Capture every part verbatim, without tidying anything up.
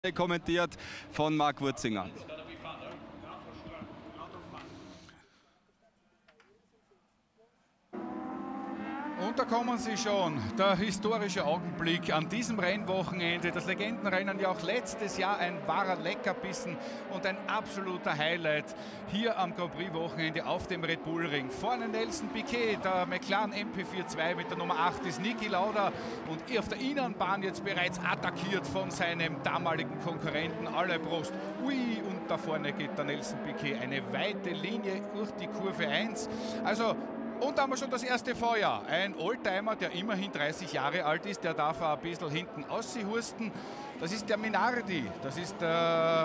Kommentiert von Marc Wurzinger. Und da kommen sie schon, der historische Augenblick an diesem Rennwochenende. Das Legendenrennen ja auch letztes Jahr ein wahrer Leckerbissen und ein absoluter Highlight hier am Grand Prix Wochenende auf dem Red Bull Ring. Vorne Nelson Piquet, der McLaren M P vierundzwanzig mit der Nummer acht ist Niki Lauda und auf der Innenbahn jetzt bereits attackiert von seinem damaligen Konkurrenten Alain Prost. Ui, und da vorne geht der Nelson Piquet eine weite Linie durch die Kurve eins. Also und da haben wir schon das erste Feuer. Ein Oldtimer, der immerhin dreißig Jahre alt ist, der darf auch ein bisschen hinten aushursten. Das ist der Minardi. Das ist der,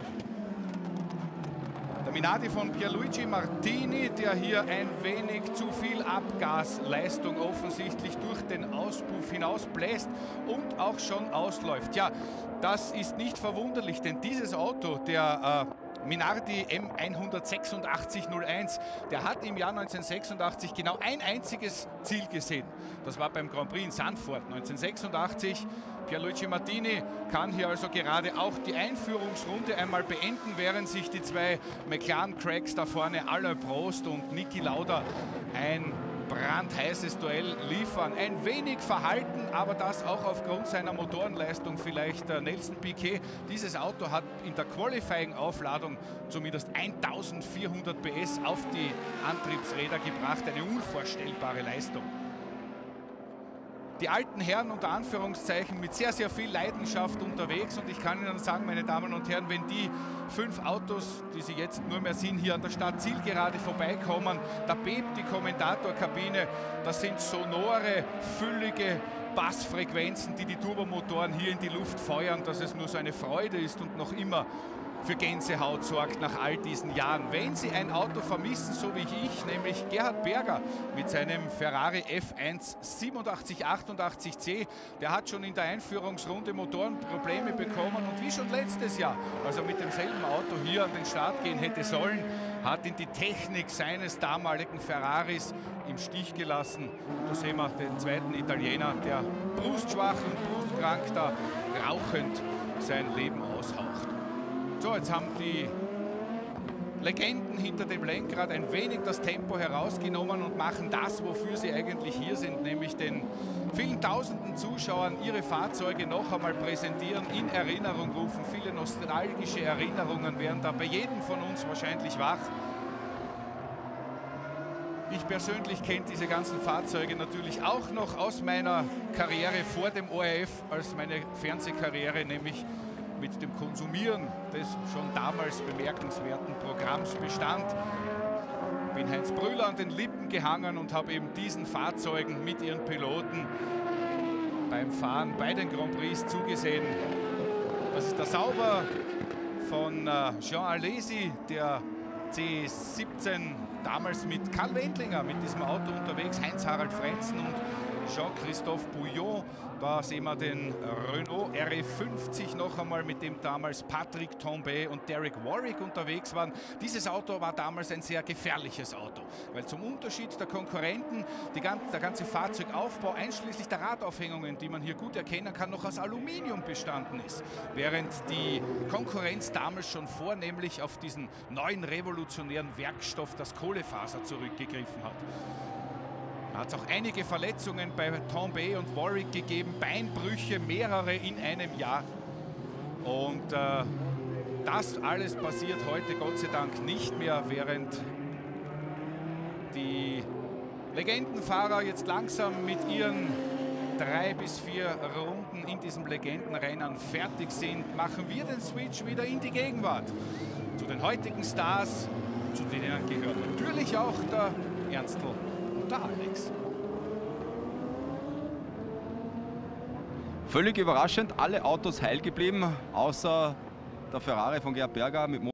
der Minardi von Pierluigi Martini, der hier ein wenig zu viel Abgasleistung offensichtlich durch den Auspuff hinaus bläst und auch schon ausläuft. Ja, das ist nicht verwunderlich, denn dieses Auto, der äh, Minardi M hundertsechsundachtzig null eins, der hat im Jahr neunzehnhundertsechsundachtzig genau ein einziges Ziel gesehen. Das war beim Grand Prix in Zandvoort neunzehnhundertsechsundachtzig. Pierluigi Martini kann hier also gerade auch die Einführungsrunde einmal beenden, während sich die zwei McLaren-Cracks da vorne, Alain Prost und Niki Lauda, ein brandheißes Duell liefern. Ein wenig verhalten, aber das auch aufgrund seiner Motorenleistung vielleicht äh, Nelson Piquet. Dieses Auto hat in der Qualifying-Aufladung zumindest eintausendvierhundert P S auf die Antriebsräder gebracht. Eine unvorstellbare Leistung. Die alten Herren unter Anführungszeichen mit sehr, sehr viel Leidenschaft unterwegs und ich kann Ihnen sagen, meine Damen und Herren, wenn die fünf Autos, die Sie jetzt nur mehr sehen, hier an der Stadt Zielgerade vorbeikommen, da bebt die Kommentatorkabine, das sind sonore, füllige Bassfrequenzen, die die Turbomotoren hier in die Luft feuern, dass es nur so eine Freude ist und noch immer für Gänsehaut sorgt nach all diesen Jahren. Wenn Sie ein Auto vermissen, so wie ich, nämlich Gerhard Berger mit seinem Ferrari F eins siebenundachtzig achtundachtzig C, der hat schon in der Einführungsrunde Motorenprobleme bekommen und wie schon letztes Jahr, also mit demselben Auto hier an den Start gehen hätte sollen, hat ihn die Technik seines damaligen Ferraris im Stich gelassen. Da sehen wir den zweiten Italiener, der brustschwach und brustkrank da rauchend sein Leben aushaucht. So, jetzt haben die Legenden hinter dem Lenkrad ein wenig das Tempo herausgenommen und machen das, wofür sie eigentlich hier sind, nämlich den vielen tausenden Zuschauern ihre Fahrzeuge noch einmal präsentieren, in Erinnerung rufen. Viele nostalgische Erinnerungen werden da bei jedem von uns wahrscheinlich wach. Ich persönlich kenne diese ganzen Fahrzeuge natürlich auch noch aus meiner Karriere vor dem O R F, als meine Fernsehkarriere, nämlich mit dem Konsumieren des schon damals bemerkenswerten Programms bestand. Bin Heinz Brüller an den Lippen gehangen und habe eben diesen Fahrzeugen mit ihren Piloten beim Fahren bei den Grand Prix zugesehen. Das ist der Sauber von äh, Jean Alesi, der C siebzehn, damals mit Karl Wendlinger mit diesem Auto unterwegs, Heinz-Harald Frenzen und Jean-Christophe Bouillon. Da sehen wir den Renault R E fünfzig noch einmal, mit dem damals Patrick Tambay und Derek Warwick unterwegs waren. Dieses Auto war damals ein sehr gefährliches Auto, weil zum Unterschied der Konkurrenten die ganze, der ganze Fahrzeugaufbau einschließlich der Radaufhängungen, die man hier gut erkennen kann, noch aus Aluminium bestanden ist. Während die Konkurrenz damals schon vornehmlich auf diesen neuen revolutionären Werkstoff, das Kohlefaser, zurückgegriffen hat. Da hat es auch einige Verletzungen bei Tambay und Warwick gegeben, Beinbrüche, mehrere in einem Jahr. Und äh, das alles passiert heute Gott sei Dank nicht mehr, während die Legendenfahrer jetzt langsam mit ihren drei bis vier Runden in diesem Legendenrennen fertig sind, machen wir den Switch wieder in die Gegenwart. Zu den heutigen Stars, zu denen gehört natürlich auch der Ernstl. Alex. Völlig überraschend, alle Autos heil geblieben, außer der Ferrari von Gerhard Berger mit